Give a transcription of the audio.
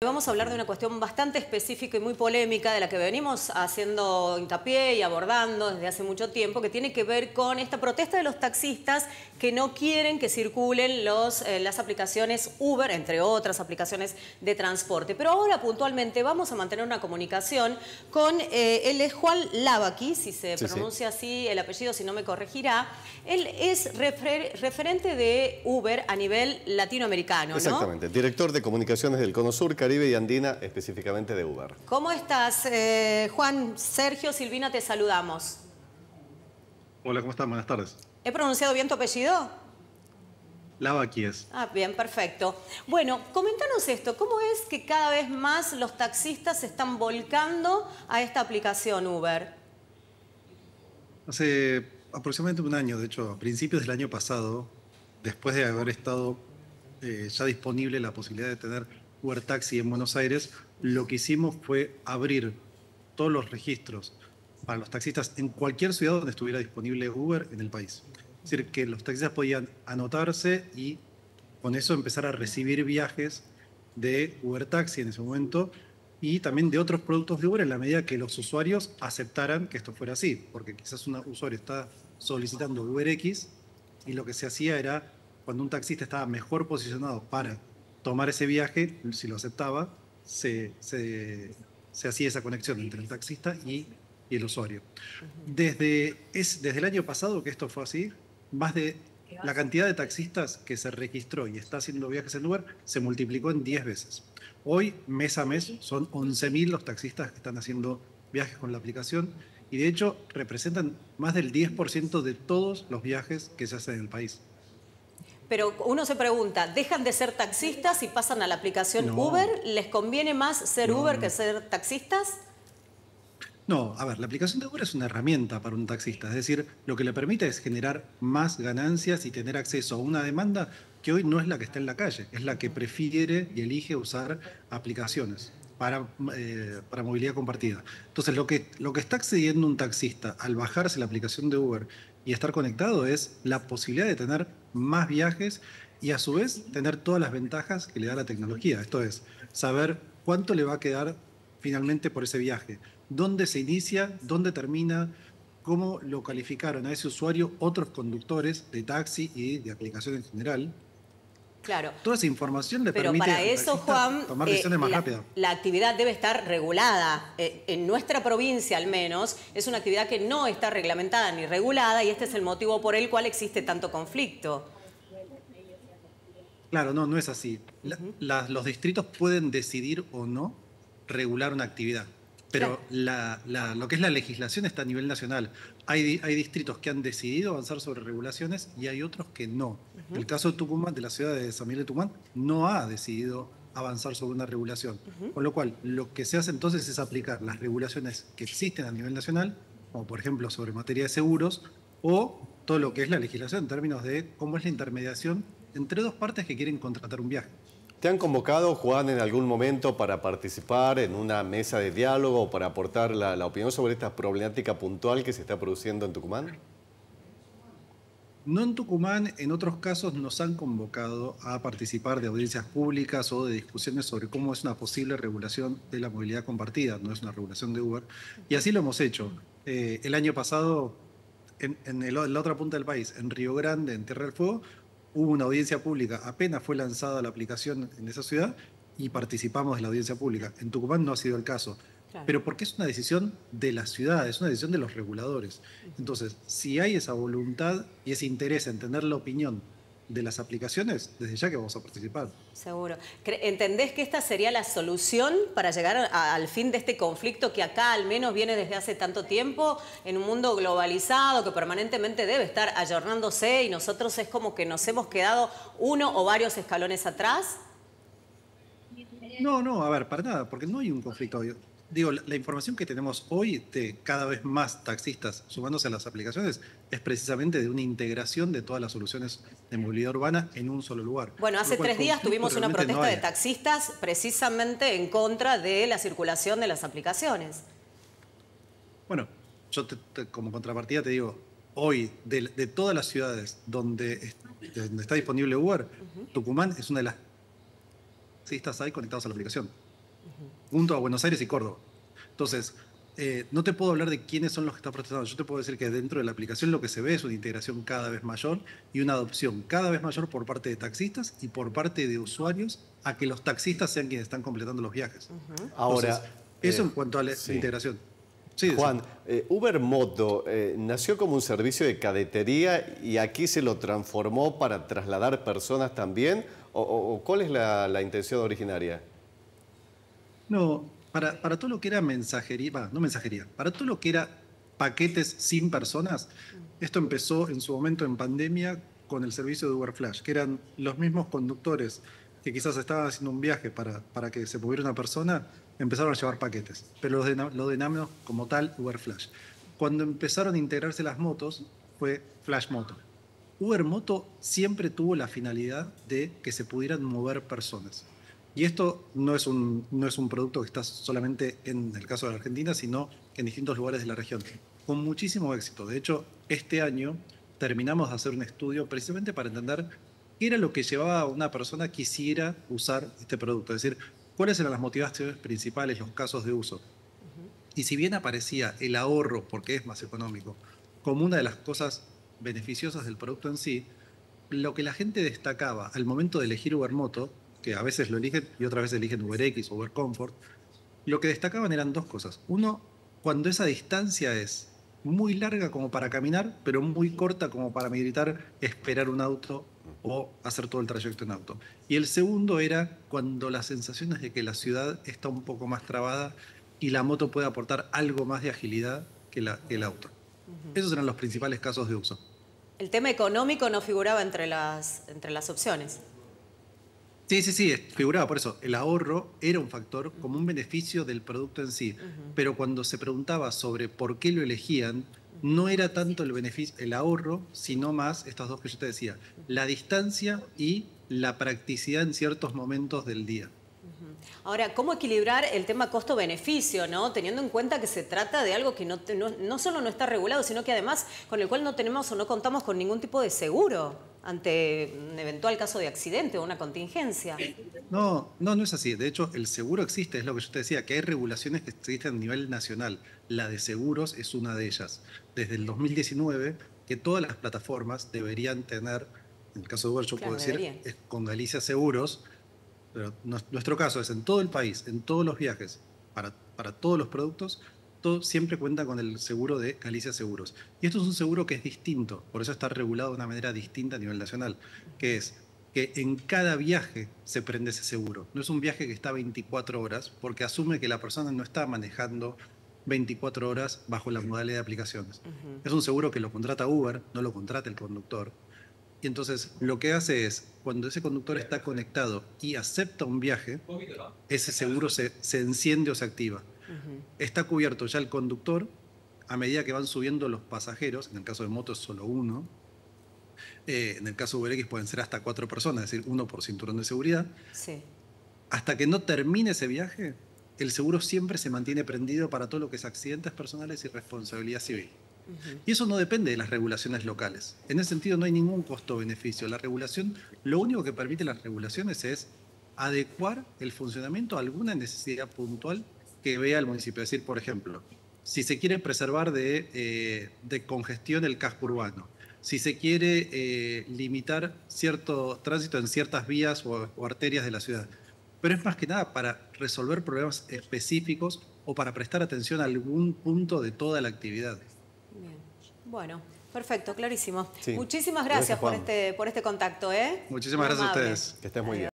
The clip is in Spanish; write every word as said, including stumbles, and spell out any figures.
Vamos a hablar de una cuestión bastante específica y muy polémica de la que venimos haciendo hincapié y abordando desde hace mucho tiempo, que tiene que ver con esta protesta de los taxistas que no quieren que circulen los, eh, las aplicaciones Uber, entre otras aplicaciones de transporte. Pero ahora puntualmente vamos a mantener una comunicación con, eh, él es Juan Lavaki, si se sí, pronuncia sí. así el apellido, si no me corregirá. Él es refer, referente de Uber a nivel latinoamericano, ¿no? Exactamente, director de comunicaciones del Cono Sur, Caribe y Andina, específicamente de Uber. ¿Cómo estás, eh, Juan? Sergio, Silvina, te saludamos. Hola, ¿cómo están? Buenas tardes. ¿He pronunciado bien tu apellido? Lavaki es. Ah, bien, perfecto. Bueno, coméntanos esto. ¿Cómo es que cada vez más los taxistas se están volcando a esta aplicación Uber? Hace aproximadamente un año, de hecho, a principios del año pasado, después de haber estado eh, ya disponible la posibilidad de tener Uber Taxi en Buenos Aires, lo que hicimos fue abrir todos los registros para los taxistas en cualquier ciudad donde estuviera disponible Uber en el país. Es decir, que los taxistas podían anotarse y con eso empezar a recibir viajes de Uber Taxi en ese momento y también de otros productos de Uber en la medida que los usuarios aceptaran que esto fuera así, porque quizás un usuario está solicitando UberX y lo que se hacía era, cuando un taxista estaba mejor posicionado para tomar ese viaje, si lo aceptaba, se, se, se hacía esa conexión entre el taxista y, y el usuario. Desde, es, desde el año pasado que esto fue así, más de la cantidad de taxistas que se registró y está haciendo viajes en Uber se multiplicó en diez veces. Hoy, mes a mes, son once mil los taxistas que están haciendo viajes con la aplicación y de hecho representan más del diez por ciento de todos los viajes que se hacen en el país. Pero uno se pregunta, ¿dejan de ser taxistas y pasan a la aplicación No. Uber? ¿Les conviene más ser No, Uber no. que ser taxistas? No, a ver, la aplicación de Uber es una herramienta para un taxista, es decir, lo que le permite es generar más ganancias y tener acceso a una demanda que hoy no es la que está en la calle, es la que prefiere y elige usar aplicaciones para, eh, para movilidad compartida. Entonces, lo que, lo que está accediendo un taxista al bajarse la aplicación de Uber y estar conectado es la posibilidad de tener más viajes y a su vez tener todas las ventajas que le da la tecnología. Esto es, saber cuánto le va a quedar finalmente por ese viaje, dónde se inicia, dónde termina, cómo lo calificaron a ese usuario otros conductores de taxi y de aplicación en general. Claro. Toda esa información le Pero permite para eso, Juan, tomar decisiones eh, más la, rápidas. la actividad debe estar regulada. Eh, en nuestra provincia, al menos, es una actividad que no está reglamentada ni regulada y este es el motivo por el cual existe tanto conflicto. Claro, no, no es así. La, Uh-huh. la, los distritos pueden decidir o no regular una actividad, pero claro. la, la, lo que es la legislación está a nivel nacional. Hay, hay distritos que han decidido avanzar sobre regulaciones y hay otros que no. Uh-huh. El caso de Tucumán, de la ciudad de San Miguel de Tucumán, no ha decidido avanzar sobre una regulación. Uh-huh. Con lo cual, lo que se hace entonces es aplicar las regulaciones que existen a nivel nacional, como por ejemplo sobre materia de seguros, o todo lo que es la legislación en términos de cómo es la intermediación entre dos partes que quieren contratar un viaje. ¿Te han convocado, Juan, en algún momento para participar en una mesa de diálogo o para aportar la, la opinión sobre esta problemática puntual que se está produciendo en Tucumán? No en Tucumán, en otros casos nos han convocado a participar de audiencias públicas o de discusiones sobre cómo es una posible regulación de la movilidad compartida, no es una regulación de Uber, y así lo hemos hecho. Eh, el año pasado, en, en, el, en la otra punta del país, en Río Grande, en Tierra del Fuego, hubo una audiencia pública, apenas fue lanzada la aplicación en esa ciudad y participamos de la audiencia pública. En Tucumán no ha sido el caso, claro. Pero porque es una decisión de la ciudad, es una decisión de los reguladores. Entonces, si hay esa voluntad y ese interés en tener la opinión de las aplicaciones, desde ya que vamos a participar. Seguro. ¿Entendés que esta sería la solución para llegar a, al fin de este conflicto que acá al menos viene desde hace tanto tiempo, en un mundo globalizado que permanentemente debe estar ayornándose y nosotros es como que nos hemos quedado uno o varios escalones atrás? No, no, a ver, para nada, porque no hay un conflicto. Digo, la, la información que tenemos hoy de cada vez más taxistas sumándose a las aplicaciones es precisamente de una integración de todas las soluciones de movilidad urbana en un solo lugar. Bueno, hace tres días tuvimos una protesta no de taxistas precisamente en contra de la circulación de las aplicaciones. Bueno, yo te, te, como contrapartida te digo, hoy de, de todas las ciudades donde, donde está disponible Uber, uh-huh. Tucumán es una de las taxistas hay conectados a la aplicación. junto a Buenos Aires y Córdoba. Entonces, eh, no te puedo hablar de quiénes son los que están protestando. Yo te puedo decir que dentro de la aplicación lo que se ve es una integración cada vez mayor y una adopción cada vez mayor por parte de taxistas y por parte de usuarios a que los taxistas sean quienes están completando los viajes. Uh-huh. Ahora, Entonces, eso eh, en cuanto a la sí. integración. Sí, Juan, eh, Uber Moto eh, nació como un servicio de cadetería y aquí se lo transformó para trasladar personas también, o, o, o ¿cuál es la, la intención originaria? No, para, para todo lo que era mensajería, bah, no mensajería, para todo lo que era paquetes sin personas, esto empezó en su momento en pandemia con el servicio de Uber Flash, que eran los mismos conductores que quizás estaban haciendo un viaje para, para que se moviera una persona, empezaron a llevar paquetes, pero lo, de, lo denominamos como tal Uber Flash. Cuando empezaron a integrarse las motos, fue Flash Moto. Uber Moto siempre tuvo la finalidad de que se pudieran mover personas. Y esto no es, un, no es un producto que está solamente en el caso de la Argentina, sino en distintos lugares de la región, con muchísimo éxito. De hecho, este año terminamos de hacer un estudio precisamente para entender qué era lo que llevaba a una persona quisiera usar este producto, es decir, cuáles eran las motivaciones principales, los casos de uso. Y si bien aparecía el ahorro, porque es más económico, como una de las cosas beneficiosas del producto en sí, lo que la gente destacaba al momento de elegir Uber Moto, que a veces lo eligen y otras veces eligen UberX o Uber Comfort, lo que destacaban eran dos cosas. Uno, cuando esa distancia es muy larga como para caminar, pero muy corta como para meditar, esperar un auto o hacer todo el trayecto en auto. Y el segundo era cuando la sensación es de que la ciudad está un poco más trabada y la moto puede aportar algo más de agilidad que, la, que el auto. Uh-huh. Esos eran los principales casos de uso. El tema económico no figuraba entre las, entre las opciones. Sí, sí, sí, figuraba por eso. El ahorro era un factor como un beneficio del producto en sí. Uh-huh. Pero cuando se preguntaba sobre por qué lo elegían, no era tanto el beneficio, el ahorro, sino más estas dos que yo te decía, la distancia y la practicidad en ciertos momentos del día. Ahora, ¿cómo equilibrar el tema costo-beneficio, ¿no? Teniendo en cuenta que se trata de algo que no, no, no solo no está regulado, sino que además con el cual no tenemos o no contamos con ningún tipo de seguro ante un eventual caso de accidente o una contingencia. No, no, no es así. De hecho, el seguro existe, es lo que yo te decía, que hay regulaciones que existen a nivel nacional. La de seguros es una de ellas. Desde el dos mil diecinueve, que todas las plataformas deberían tener, en el caso de Uber, yo claro, puedo decir, es con Galicia Seguros. Pero nuestro caso es en todo el país, en todos los viajes, para, para todos los productos, todo siempre cuenta con el seguro de Galicia Seguros. Y esto es un seguro que es distinto, por eso está regulado de una manera distinta a nivel nacional, que es que en cada viaje se prende ese seguro. No es un viaje que está veinticuatro horas, porque asume que la persona no está manejando veinticuatro horas bajo la modalidad de aplicaciones. Uh-huh. Es un seguro que lo contrata Uber, no lo contrata el conductor. Y entonces lo que hace es, cuando ese conductor está conectado y acepta un viaje, ese seguro se, se enciende o se activa. Uh-huh. Está cubierto ya el conductor, a medida que van subiendo los pasajeros, en el caso de moto es solo uno, eh, en el caso de UberX pueden ser hasta cuatro personas, es decir, uno por cinturón de seguridad. Sí. Hasta que no termine ese viaje, el seguro siempre se mantiene prendido para todo lo que es accidentes personales y responsabilidad civil. Uh-huh. Y eso no depende de las regulaciones locales. En ese sentido no hay ningún costo-beneficio. La regulación, lo único que permite las regulaciones es adecuar el funcionamiento a alguna necesidad puntual que vea el municipio. Es decir, por ejemplo, si se quiere preservar de, eh, de congestión el casco urbano, si se quiere eh, limitar cierto tránsito en ciertas vías o, o arterias de la ciudad. Pero es más que nada para resolver problemas específicos o para prestar atención a algún punto de toda la actividad. Bien. Bueno, perfecto, clarísimo. Sí. Muchísimas gracias, Gracias, por, este, por este contacto, ¿eh? Muchísimas muy gracias amable. a ustedes. Que estés muy bien.